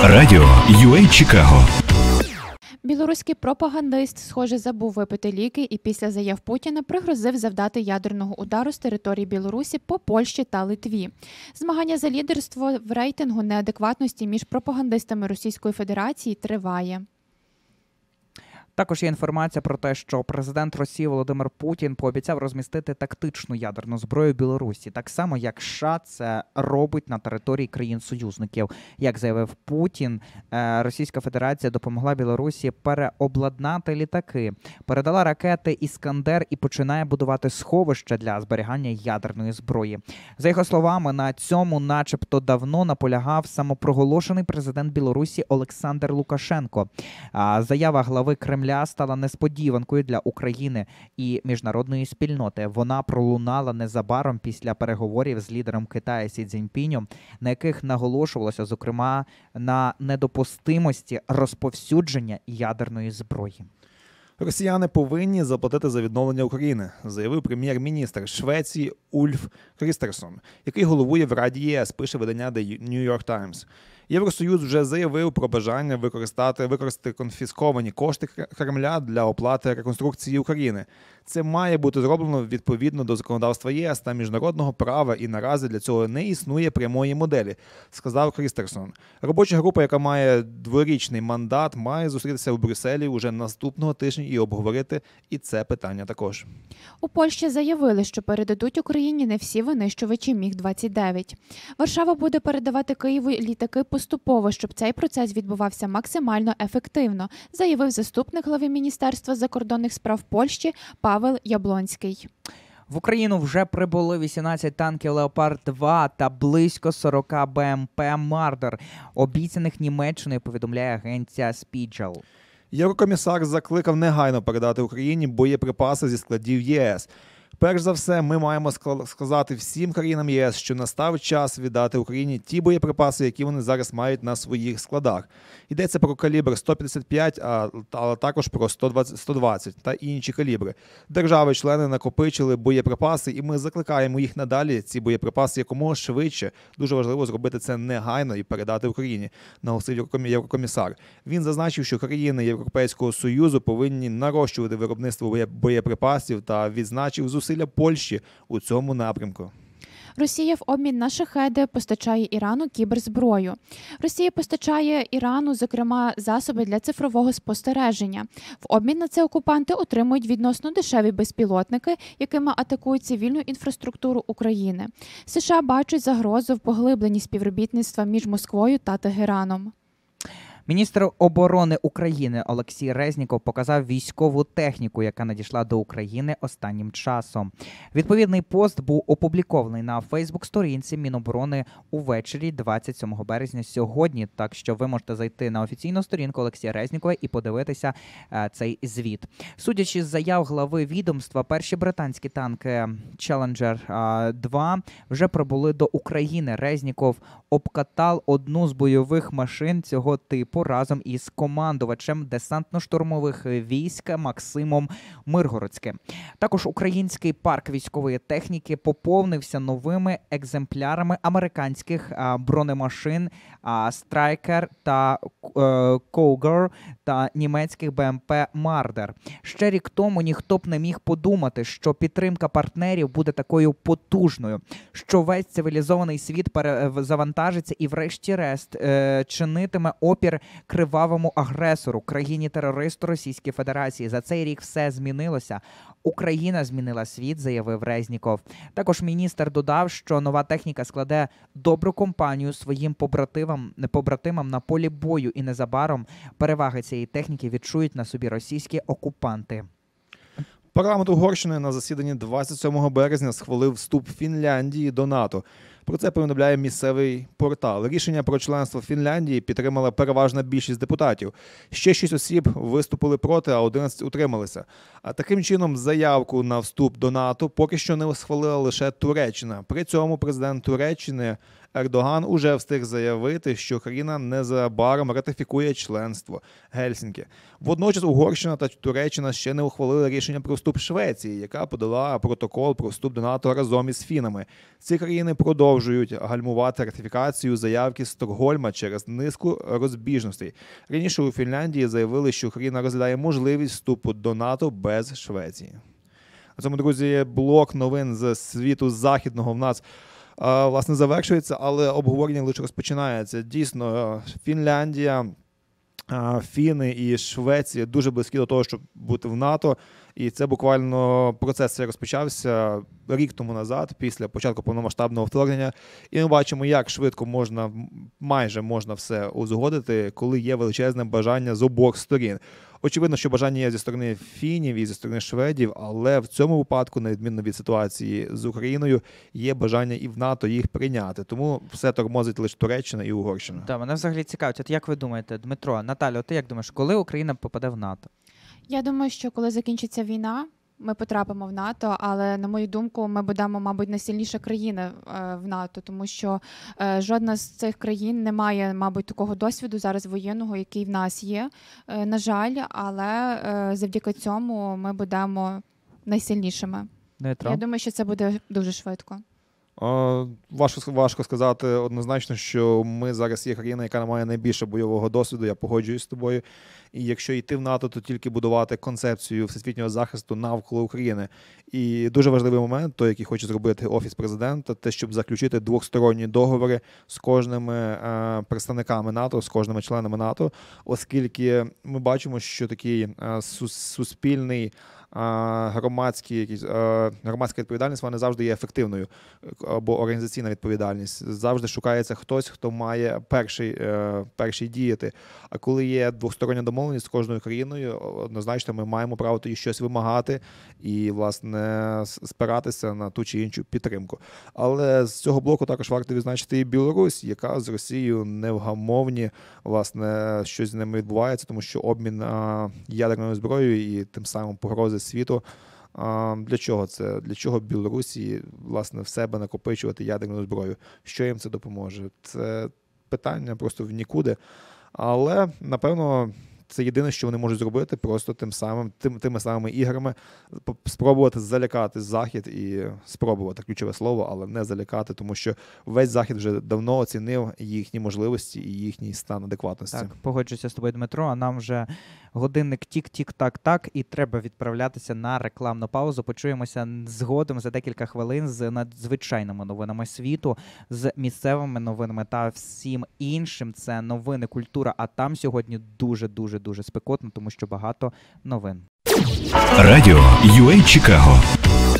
Радіо UA Чикаго. Білоруський пропагандист, схоже, забув випити ліки і після заяв Путіна пригрозив завдати ядерного удару з території Білорусі по Польщі та Литві. Змагання за лідерство в рейтингу неадекватності між пропагандистами Російської Федерації триває. Також є інформація про те, що президент Росії Володимир Путін пообіцяв розмістити тактичну ядерну зброю в Білорусі, так само як США це робить на території країн-союзників. Як заявив Путін, Російська Федерація допомогла Білорусі переобладнати літаки, передала ракети «Іскандер» і починає будувати сховище для зберігання ядерної зброї. За його словами, на цьому начебто давно наполягав самопроголошений президент Білорусі Олександр Лукашенко. Заява глави Кремля стала несподіванкою для України і міжнародної спільноти. Вона пролунала незабаром після переговорів з лідером Китаю Сі Цзіньпінем, на яких наголошувалося, зокрема, на недопустимості розповсюдження ядерної зброї. Росіяни повинні заплатити за відновлення України, заявив прем'єр-міністр Швеції Ульф Крістерсон, який головує в Раді ЄС, пише видання The New York Times. Євросоюз вже заявив про бажання використати конфісковані кошти Кремля для оплати реконструкції України. Це має бути зроблено відповідно до законодавства ЄС та міжнародного права, і наразі для цього не існує прямої моделі, сказав Крістерсон. Робоча група, яка має дворічний мандат, має зустрітися в Брюсселі уже наступного тижня і обговорити і це питання також. У Польщі заявили, що передадуть Україні не всі винищувачі Міг-29. Варшава буде передавати Києву літаки поступово, щоб цей процес відбувався максимально ефективно, заявив заступник глави Міністерства закордонних справ Польщі Павел Яблонський. В Україну вже прибули 18 танків «Леопард-2» та близько 40 БМП «Мардер», обіцяних Німеччиною, повідомляє агенція «Спіджел». Єврокомісар закликав негайно передати Україні боєприпаси зі складів ЄС. Перш за все, ми маємо сказати всім країнам ЄС, що настав час віддати Україні ті боєприпаси, які вони зараз мають на своїх складах. Йдеться про калібр 155, але також про 120 та інші калібри. Держави-члени накопичили боєприпаси, і ми закликаємо їх надалі, ці боєприпаси, якомога швидше. Дуже важливо зробити це негайно і передати Україні, наголосив Єврокомісар. Він зазначив, що країни Європейського Союзу повинні нарощувати виробництво боєприпасів та відзначив зусилля Польщі у цьому напрямку. Росія в обмін на шахеди постачає Ірану кіберзброю. Росія постачає Ірану, зокрема, засоби для цифрового спостереження. В обмін на це окупанти отримують відносно дешеві безпілотники, якими атакують цивільну інфраструктуру України. США бачать загрозу в поглибленні співробітництва між Москвою та Тегераном. Міністр оборони України Олексій Резніков показав військову техніку, яка надійшла до України останнім часом. Відповідний пост був опублікований на Фейсбук-сторінці Міноборони увечері 27 березня сьогодні, так що ви можете зайти на офіційну сторінку Олексія Резнікова і подивитися цей звіт. Судячи з заяв глави відомства, перші британські танки Challenger 2 вже прибули до України. Резніков обкатав одну з бойових машин цього типу разом із командувачем десантно-штурмових військ Максимом Миргородським. Також український парк військової техніки поповнився новими екземплярами американських бронемашин Striker та Cougar та німецьких БМП Marder. Ще рік тому ніхто б не міг подумати, що підтримка партнерів буде такою потужною, що весь цивілізований світ завантажиться і врешті-решт чинитиме опір кривавому агресору, країні-терористу Російської Федерації. За цей рік все змінилося. Україна змінила світ, заявив Резніков. Також міністр додав, що нова техніка складе добру компанію своїм побратимам на полі бою, і незабаром переваги цієї техніки відчують на собі російські окупанти. Парламент Угорщини на засіданні 27 березня схвалив вступ Фінляндії до НАТО. Про це повідомляє місцевий портал. Рішення про членство Фінляндії підтримала переважна більшість депутатів. Ще 6 осіб виступили проти, а 11 утрималися. А таким чином заявку на вступ до НАТО поки що не схвалила лише Туреччина. При цьому президент Туреччини Ердоган уже встиг заявити, що країна незабаром ратифікує членство Гельсінкі. Водночас Угорщина та Туреччина ще не ухвалили рішення про вступ Швеції, яка подала протокол про вступ до НАТО разом із фінами. Ці країни продовжують продовжують гальмувати ратифікацію заявки Стокгольма через низку розбіжностей. Раніше у Фінляндії заявили, що Україна розглядає можливість вступу до НАТО без Швеції. На цьому, друзі, блок новин з світу західного в нас власне завершується, але обговорення лише розпочинається. Дійсно, Фінляндія, Фіни і Швеція дуже близькі до того, щоб бути в НАТО. І це буквально процес цей розпочався рік тому назад, після початку повномасштабного вторгнення. І ми бачимо, як швидко майже можна все узгодити, коли є величезне бажання з обох сторін. Очевидно, що бажання є зі сторони фінів і зі сторони шведів, але в цьому випадку, на відміну від ситуації з Україною, є бажання і в НАТО їх прийняти. Тому все тормозить лише Туреччина і Угорщина. Так, мене взагалі цікавить, от як ви думаєте, Дмитро, Наталя, ти як думаєш, коли Україна попаде в НАТО? Я думаю, що коли закінчиться війна, ми потрапимо в НАТО, але, на мою думку, ми будемо, мабуть, найсильніша країна в НАТО, тому що жодна з цих країн не має, мабуть, такого досвіду зараз воєнного, який в нас є, на жаль, але завдяки цьому ми будемо найсильнішими. Дмитро? Я думаю, що це буде дуже швидко. Важко сказати однозначно, що ми зараз є країна, яка має найбільше бойового досвіду, я погоджуюсь з тобою. І якщо йти в НАТО, то тільки будувати концепцію всесвітнього захисту навколо України. І дуже важливий момент, той, який хоче зробити Офіс президента, те, щоб заключити двосторонні договори з кожними представниками НАТО, з кожними членами НАТО, оскільки ми бачимо, що такий суспільний громадська відповідальність, вона завжди є ефективною, або організаційна відповідальність. Завжди шукається хтось, хто має перший діяти. А коли є двостороння домовленість з кожною країною, однозначно ми маємо право тоді щось вимагати і, власне, спиратися на ту чи іншу підтримку. Але з цього блоку також варто відзначити і Білорусь, яка з Росією невгамовні, власне, щось з ними відбувається, тому що обмін ядерною зброєю і тим самим погрози світу. Для чого це? Для чого Білорусі, власне, в себе накопичувати ядерну зброю? Що їм це допоможе? Це питання просто в нікуди. Але, напевно, це єдине, що вони можуть зробити, просто тими самими іграми спробувати залякати Захід і спробувати, ключове слово, але не залякати, тому що весь Захід вже давно оцінив їхні можливості і їхній стан адекватності. Так, погоджуюся з тобою, Дмитро, а нам вже годинник тік-тік-так-так і треба відправлятися на рекламну паузу. Почуємося згодом за декілька хвилин з надзвичайними новинами світу, з місцевими новинами та всім іншим. Це новини, культура, а там сьогодні дуже спекотно, тому що багато новин. Радіо UA Чикаго.